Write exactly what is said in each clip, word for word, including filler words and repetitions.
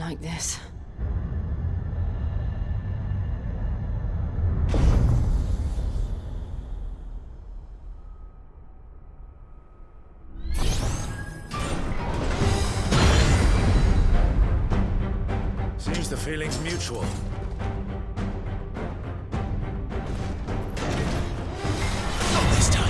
like this. Seems the feeling's mutual. Not this time.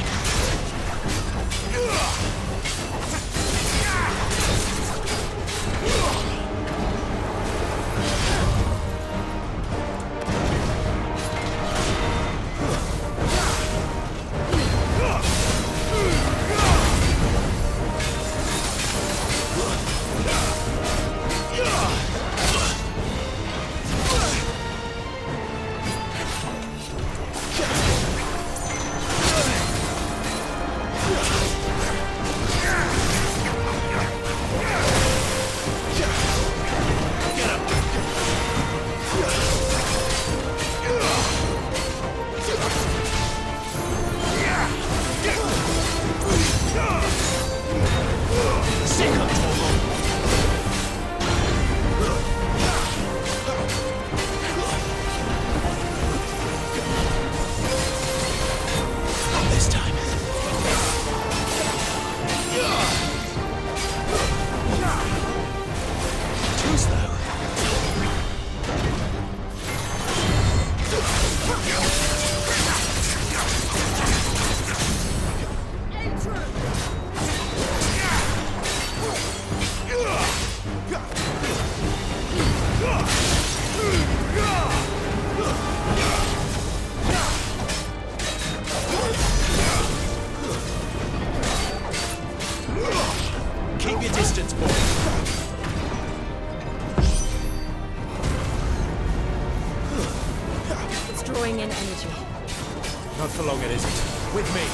Keep your distance, boy. It's drawing in energy. Not for long, it isn't. With me.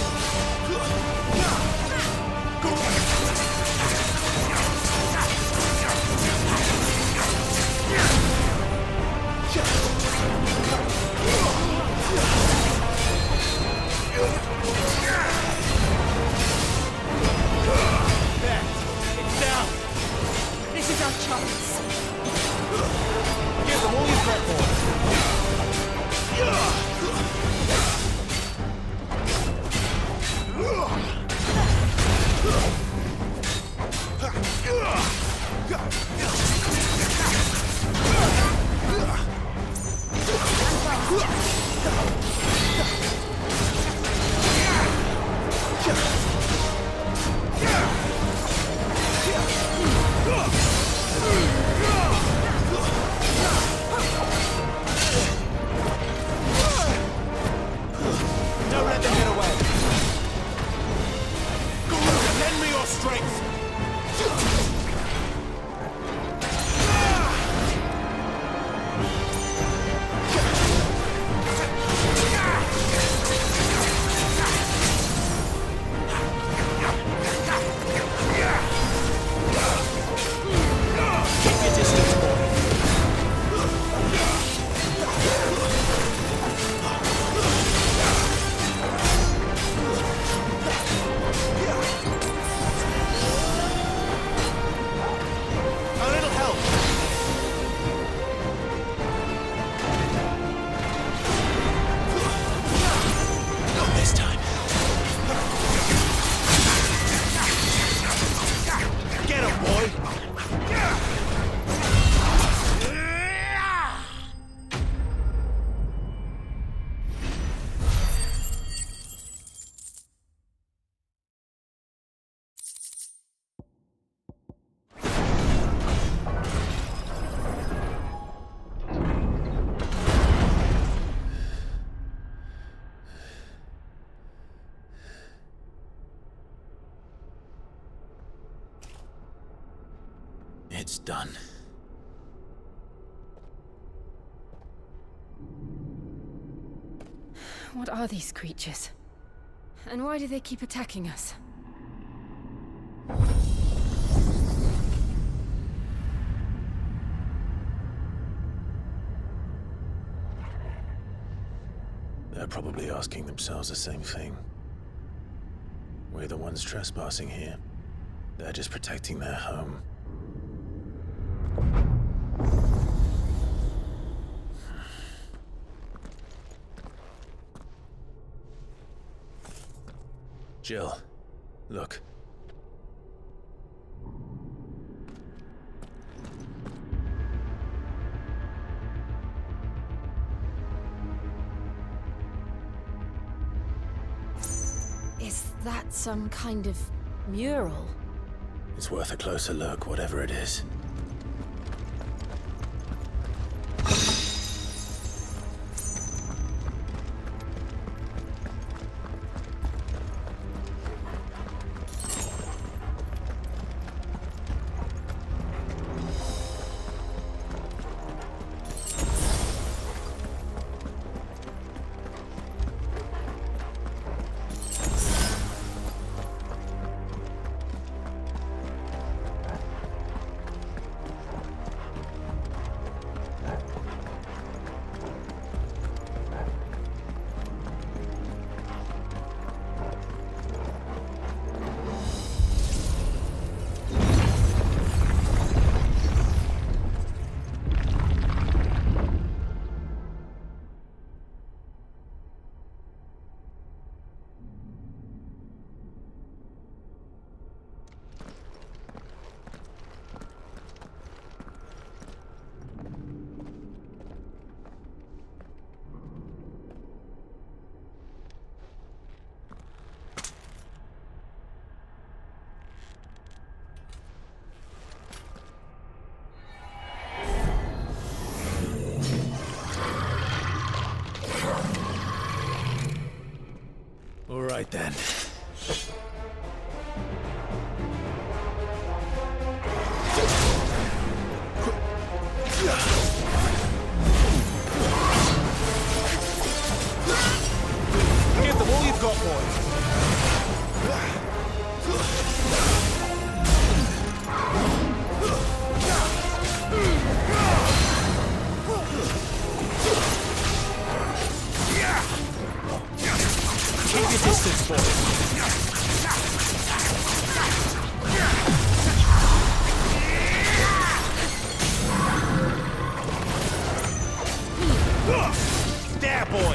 This is our chance. Give them all you've got, Don't let them get away. Lend me your strength. Keep your distance, boy. A little help. Not this time. Get him, boy. It's done. What are these creatures? And why do they keep attacking us? They're probably asking themselves the same thing. We're the ones trespassing here. They're just protecting their home. Jill, look. Is that some kind of mural? It's worth a closer look, whatever it is. All right then. Give them all you've got, boy. Keep your distance, boy. There, boy.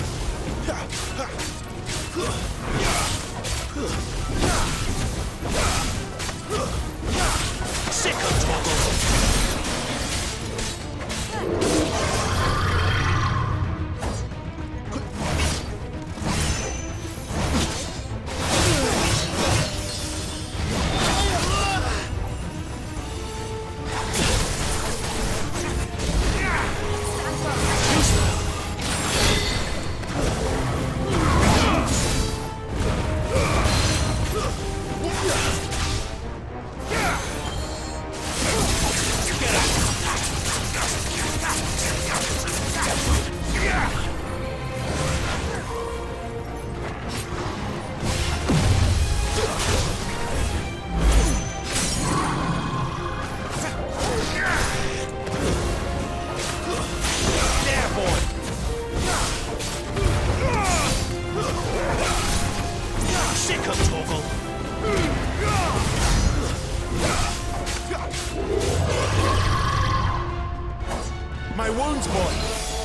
Sick of toggle. My wounds, boy!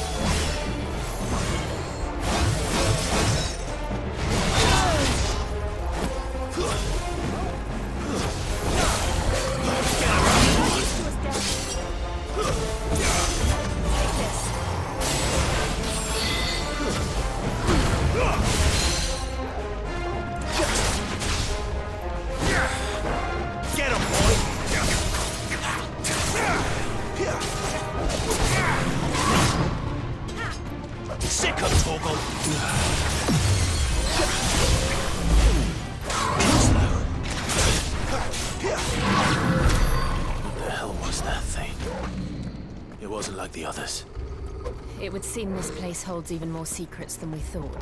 Get him, boy! Sick of Toggle! What the hell was that thing? It wasn't like the others. It would seem this place holds even more secrets than we thought.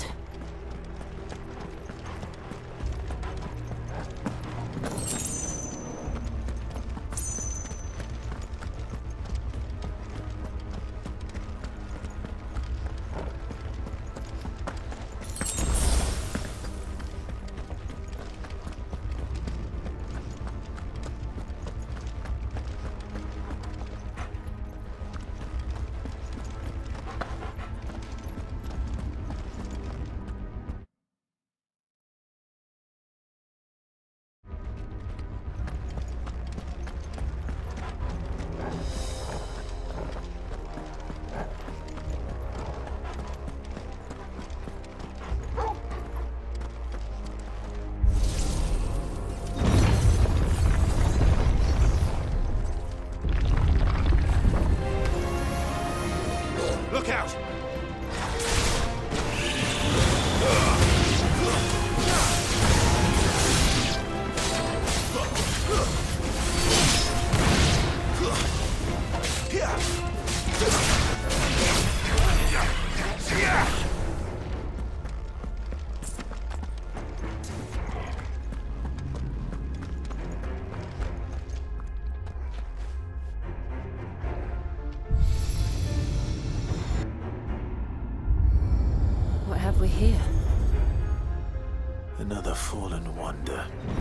fallen wonder.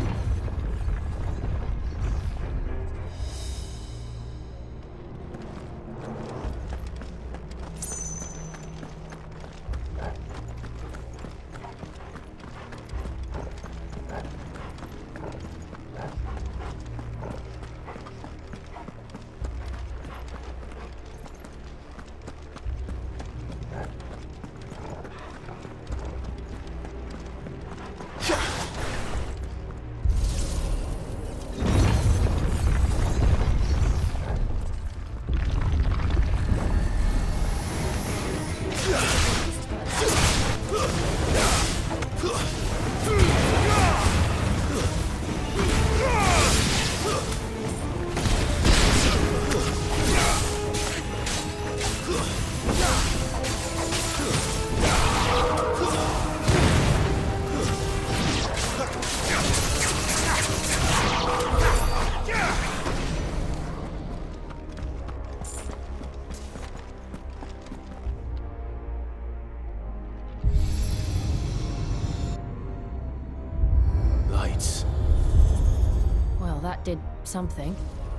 Well, that did something.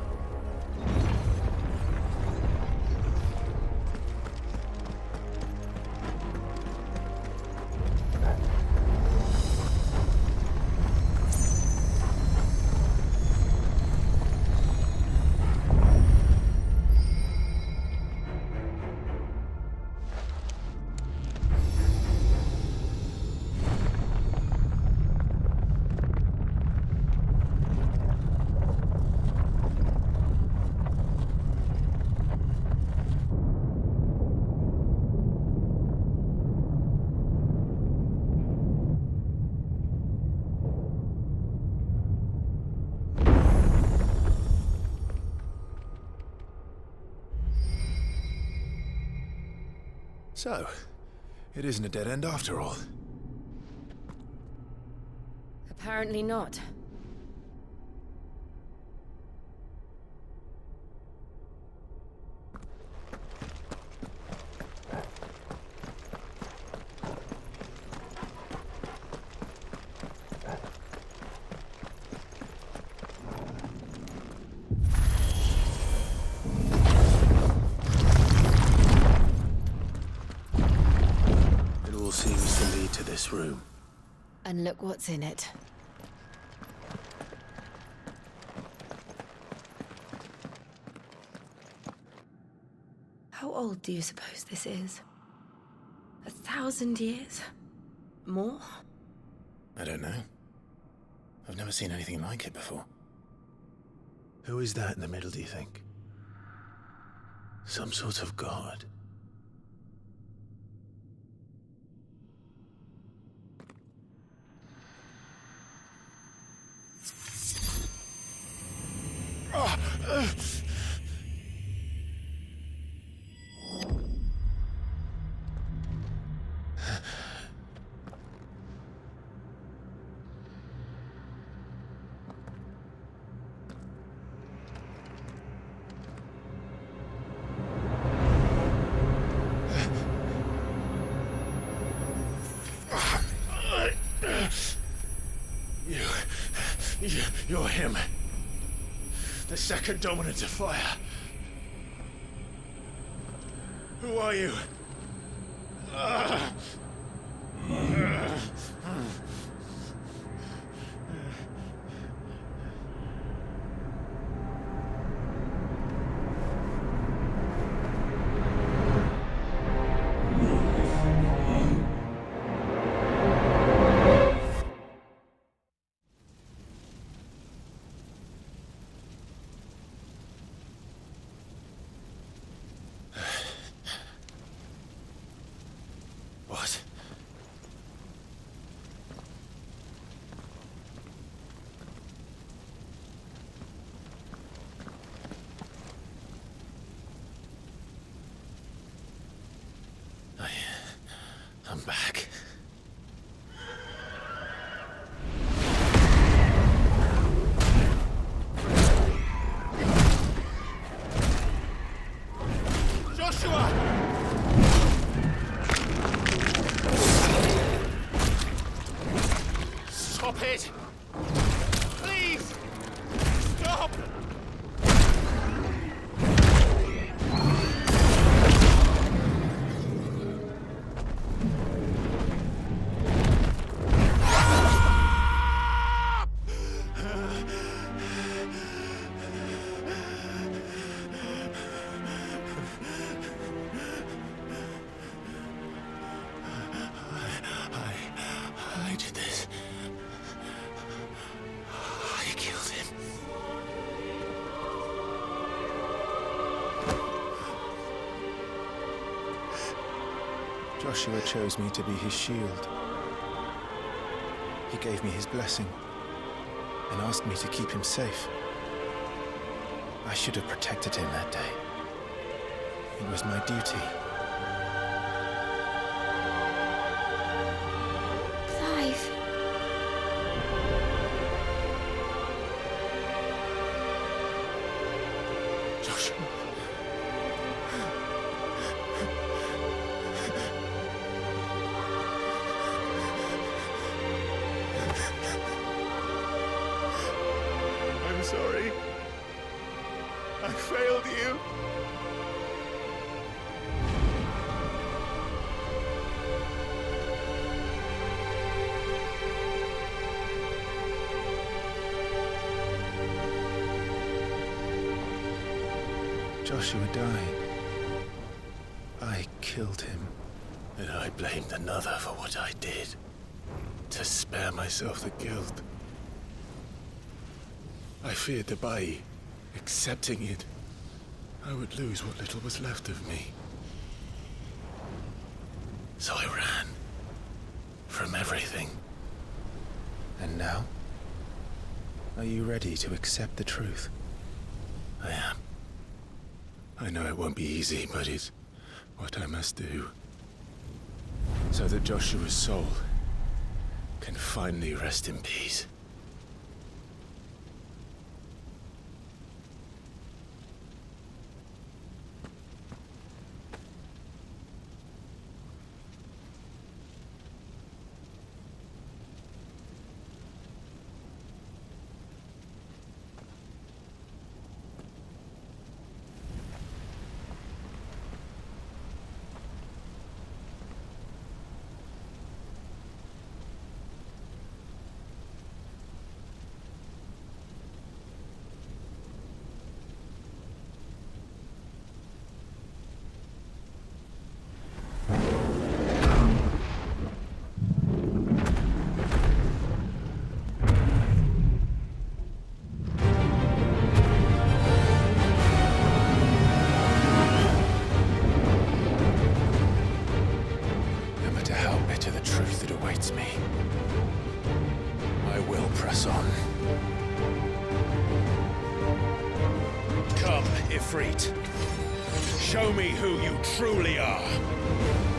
So, it isn't a dead end after all. Apparently not. Seems to lead to this room. And look what's in it. How old do you suppose this is? A thousand years? More? I don't know. I've never seen anything like it before. Who is that in the middle, do you think? Some sort of god? You... you... You're him. The second dominant of fire. Who are you? Uh. What? it! Please! Stop! I did this. I killed him. Joshua chose me to be his shield. He gave me his blessing and asked me to keep him safe. I should have protected him that day. It was my duty. Clive. Joshua. I'm sorry. I failed you. Joshua died. I killed him. And I blamed another for what I did. To spare myself the guilt. I feared that by accepting it, I would lose what little was left of me. So I ran. From everything. And now? Are you ready to accept the truth? I am. I know it won't be easy, but it's what I must do. So that Joshua's soul can finally rest in peace. Me. I will press on. Come, Ifrit. Show me who you truly are.